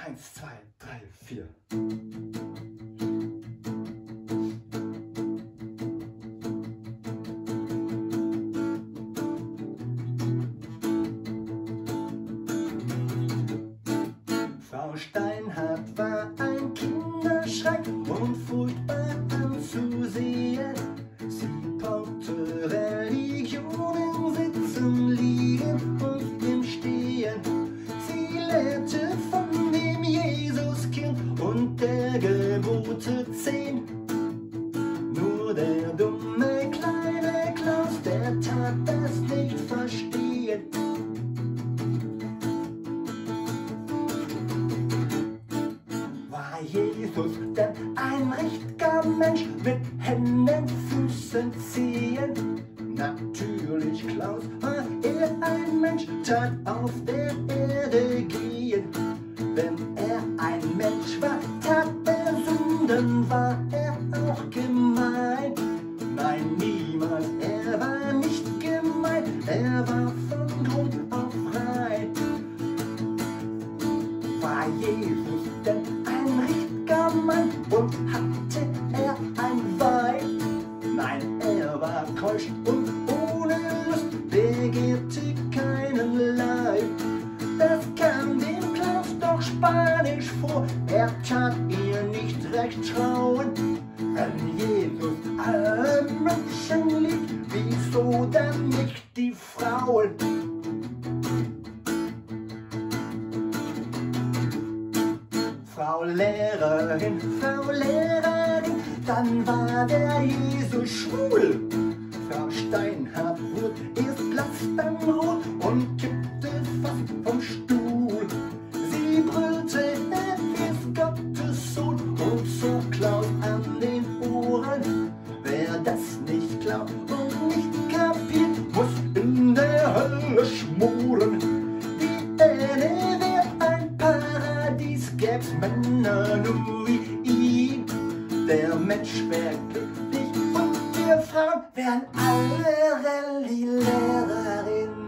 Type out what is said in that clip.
1, 2, 3, 4. Frau Steinhardt war ein Kinderschreck und furchtbar anzusehen. Sie brauchte Religion im Sitzen, Liegen und im Stehen. Sie lehrte von dem Jesuskind und der Gebote 10. Nur der dumme kleine Klaus, der tat das nicht verstehen. War Jesus denn ein richtiger Mensch mit Händen, Füßen, Zehen? Natürlich, Klaus, war er ein Mensch, tat auf der Erde gehen. Wenn er ein Mensch war, tat er Sünden, war er auch gemein? Nein, niemals, er war nicht gemein, er war von Grund auf rein. War Jesus denn ein richtiger Mann und hatte er ein Weib? Nein, er war keusch und ohne Lust, begehrte keinen Leib. Das kam dem Klaus doch spanisch vor, er tat ihr nicht recht trauen. Wenn Jesus alle Menschen liebt, wieso dann nicht die Frauen? Frau Lehrerin, dann war der Jesus schwul. Frau Steinhardt wurde erst blass, dann rot und kippte fast vom Stuhl. Sie brüllte, er ist Gottes Sohn und zog Klaus an den Ohren. Wer das nicht glaubt und nicht kapiert, muss in der Hölle schmoren. Die Erde wär ein Paradies, gäb's Männer nur wie ihn. Der Mensch wär glücklich und wir Frauen wären alle Rallye-Lehrerinnen.